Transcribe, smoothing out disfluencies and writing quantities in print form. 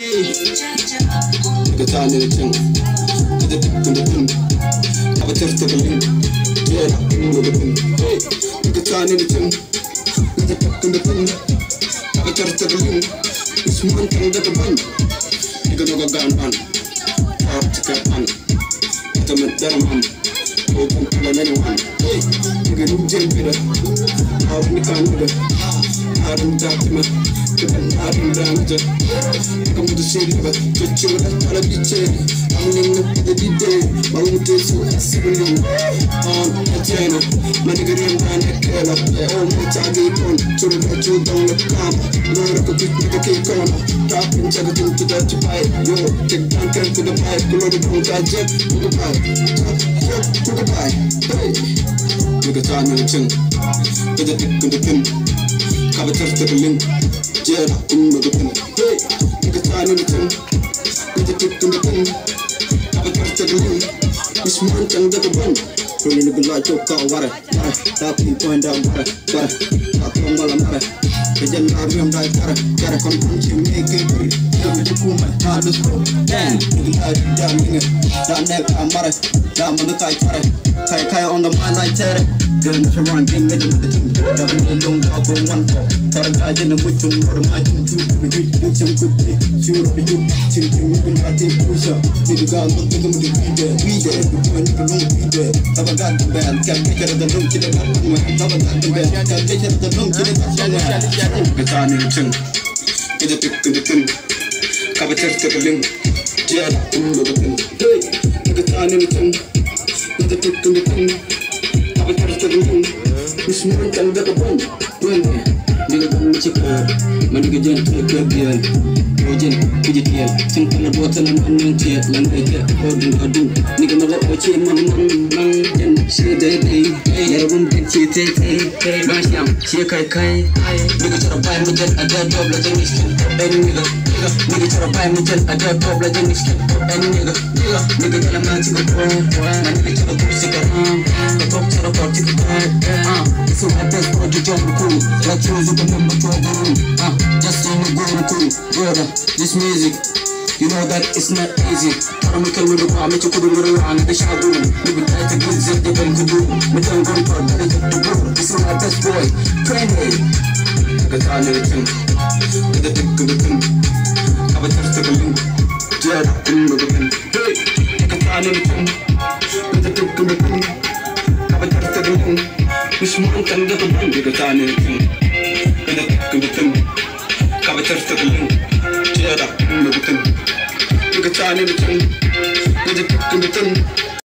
Nigga trying to think. Nigga thinking the thing. Have a test to the link. Yeah, nigga the thing. Nigga trying to think. Nigga thinking the thing. Have a test to the link. This man can get a bun. Nigga no gun man. Up to get man. It's a better man. Open to anyone. Nigga do jail better. How we can do it. I don't doubt me. I don't doubt it. Come to the city, but just chill with that television. I'm in the day. My own days so civilian. On a channel. My nigga didn't run a killer. Oh, my target on. To the virtual down the camp. No, I could pick the cake on. Tap into the thing to that to buy. Yo, take down to the pipe. Go to the jet. To the pipe. To the pipe. Hey. Nigga trying to chill. Get the dick in the pin. Have a test to the link. Yeah, in the pin. Hey. Nigga trying to chill. Get the dick in the pin. Have a test to the link. This man can get a bun. Really nigga like your car, water. That people point down, water. I come while I'm water. The general room like water. Gotta come to make it free. Give me the cool man. Now let's go. Damn. Nigga like that nigga. That neck, I'm water. That man look like water. Kai on the man like terror. Girl, if you run, game, let them double long talk on one talk. Tara guy in the witch on or my two. We get some good day. Sure, we do. Children, we can take push up. Nigga, God, look at them with the reader. Reader, we do a nigga long reader. Have a got the bell, can't take care of the long kid. Have a got the bell, can't take care of the long kid. Get on in the chin. Get a pick in the tin. Have a test of the link. Yeah, in the tin. Hey, get on in the tin. Get a pick in the tin. This man can get a bun. Nigga come with your car. My nigga don't take a girl. Rojan, Pijitia, Simple bottle and onion tear. Language, Odin. Nigga never watch him, man. She dead. Hey, room can she take. Hey, Masham, she kai. Nigga to buy me just a dead dog like a mission. Any nigga to buy me just a dead dog like a mission. Any nigga tell a man to go home. My nigga to the pussy go home. The top to the party go home. So I best for the job cool. Like you the number 12 room. Just in the go cool. Brother, this music, you know that it's not easy. I'm a little bit, I'm a little around the shadow. We would try to get zip the gun to do. We don't go for the go. This is my best boy. Train me. Get on the thing. Get the dick to the thing. Have a test to the link. Yeah, in the thing. Hey, get on the thing. Get the dick to the thing. Have a test to the link. This man can get a bun. Get on the thing. Get the dick to the thing. Have a test to the link. Yeah, in the thing. Get on the thing.